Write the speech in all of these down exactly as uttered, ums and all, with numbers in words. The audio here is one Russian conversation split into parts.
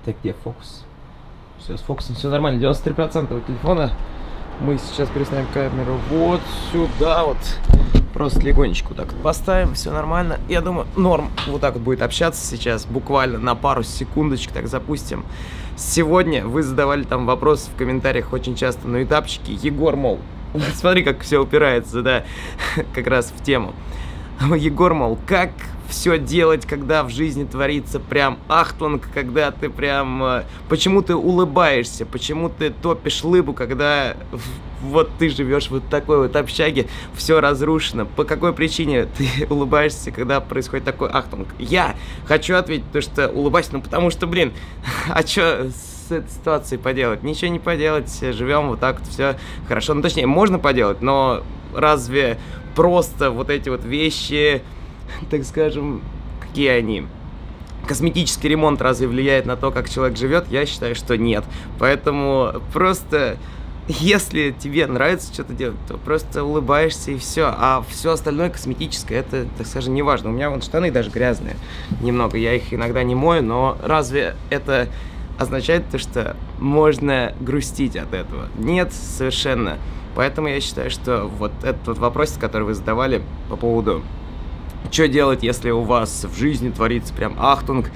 Так, где фокус? Все, с фокусом все нормально. девяносто три процента у телефона. Мы сейчас переставим камеру вот сюда вот. Просто легонечко так вот поставим, все нормально. Я думаю, норм вот так вот будет общаться сейчас, буквально на пару секундочек так запустим. Сегодня вы задавали там вопросы в комментариях очень часто на этапчике. Егор, мол, смотри, как все упирается, да, как раз в тему. Егор, мол, как все делать, когда в жизни творится прям ахтунг, когда ты прям... Почему ты улыбаешься, почему ты топишь лыбу, когда вот ты живешь вот такой вот общаге, все разрушено. По какой причине ты улыбаешься, когда происходит такой ахтунг? Я хочу ответить, то, что улыбаюсь, ну потому что, блин, а что с этой ситуацией поделать? Ничего не поделать, живем вот так вот, все хорошо. Ну точнее, можно поделать, но разве просто вот эти вот вещи... Так скажем, какие они? Косметический ремонт разве влияет на то, как человек живет? Я считаю, что нет. Поэтому просто, если тебе нравится что-то делать, то просто улыбаешься и все. А все остальное косметическое, это, так скажем, не важно. У меня вон штаны даже грязные немного. Я их иногда не мою, но разве это означает то, что можно грустить от этого? Нет, совершенно. Поэтому я считаю, что вот этот вот вопрос, который вы задавали по поводу... Что делать, если у вас в жизни творится прям ахтунг?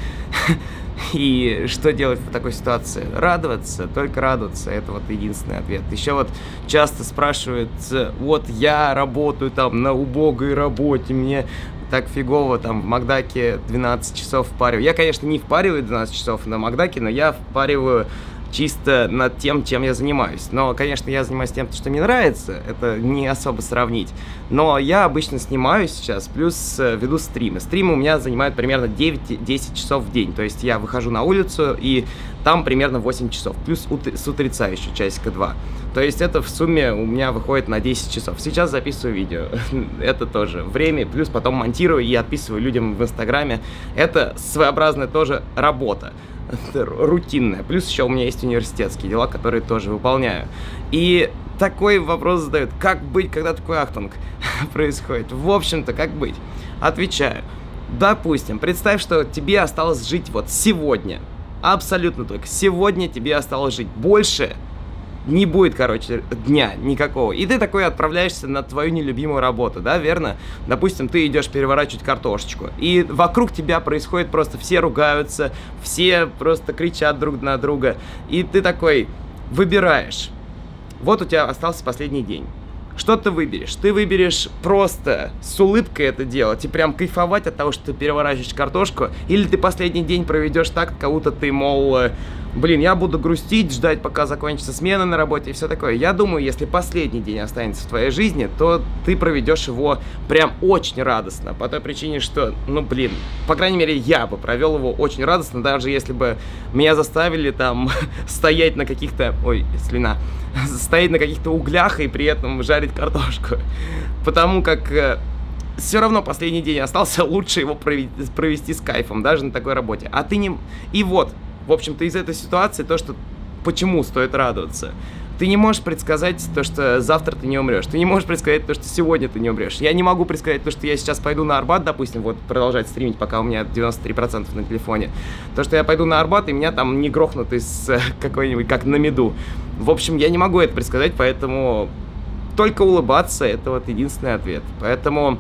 И что делать в такой ситуации? Радоваться, только радоваться. Это вот единственный ответ. Еще вот часто спрашивают, вот я работаю там на убогой работе, мне так фигово там в Макдаке двенадцать часов впариваю. Я, конечно, не впариваю двенадцать часов на Макдаке, но я впариваю чисто над тем, чем я занимаюсь. Но, конечно, я занимаюсь тем, что мне нравится, это не особо сравнить. Но я обычно снимаю сейчас, плюс веду стримы. Стримы у меня занимают примерно девять-десять часов в день. То есть я выхожу на улицу, и там примерно восемь часов. Плюс с утреца еще часика два. То есть это в сумме у меня выходит на десять часов. Сейчас записываю видео. Это тоже время. Плюс потом монтирую и отписываю людям в Инстаграме. Это своеобразная тоже работа. Рутинная. Плюс еще у меня есть университетские дела, которые тоже выполняю. И такой вопрос задают: как быть, когда такой ахтунг происходит? В общем-то, как быть? Отвечаю. Допустим, представь, что тебе осталось жить вот сегодня. Абсолютно только. Сегодня тебе осталось жить. Больше не будет, короче, дня никакого. И ты такой отправляешься на твою нелюбимую работу, да, верно? Допустим, ты идешь переворачивать картошечку, и вокруг тебя происходит просто, все ругаются, все просто кричат друг на друга, и ты такой выбираешь. Вот у тебя остался последний день. Что ты выберешь? Ты выберешь просто с улыбкой это делать и прям кайфовать от того, что ты переворачиваешь картошку, или ты последний день проведешь так, как будто ты, мол, блин, я буду грустить, ждать, пока закончится смена на работе и все такое. Я думаю, если последний день останется в твоей жизни, то ты проведешь его прям очень радостно, по той причине, что, ну, блин, по крайней мере, я бы провел его очень радостно, даже если бы меня заставили там стоять на каких-то, ой, слюна, стоять на каких-то углях и при этом жарить картошку. Потому как э, все равно последний день остался, лучше его провести, провести с кайфом, даже на такой работе. А ты не... И вот, в общем-то, из этой ситуации то, что... Почему стоит радоваться? Ты не можешь предсказать то, что завтра ты не умрешь. Ты не можешь предсказать то, что сегодня ты не умрешь. Я не могу предсказать то, что я сейчас пойду на Арбат, допустим, вот продолжать стримить, пока у меня девяносто три процента на телефоне. То, что я пойду на Арбат, и меня там не грохнут из какой-нибудь, как на меду. В общем, я не могу это предсказать, поэтому только улыбаться — это вот единственный ответ. Поэтому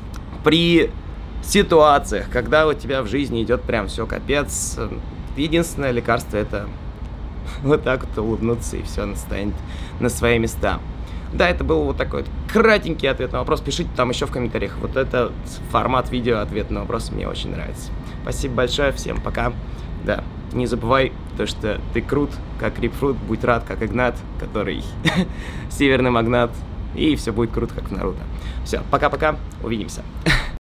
при ситуациях, когда у тебя в жизни идет прям все капец, единственное лекарство — это вот так вот улыбнуться, и все станет на свои места. Да, это был вот такой вот кратенький ответ на вопрос. Пишите там еще в комментариях. Вот это формат видео ответ на вопрос мне очень нравится. Спасибо большое, всем пока. Да, не забывай то, что ты крут, как Рипфрут, будь рад, как Игнат, который северный магнат, и все будет круто, как в Наруто. Все, пока-пока, увидимся.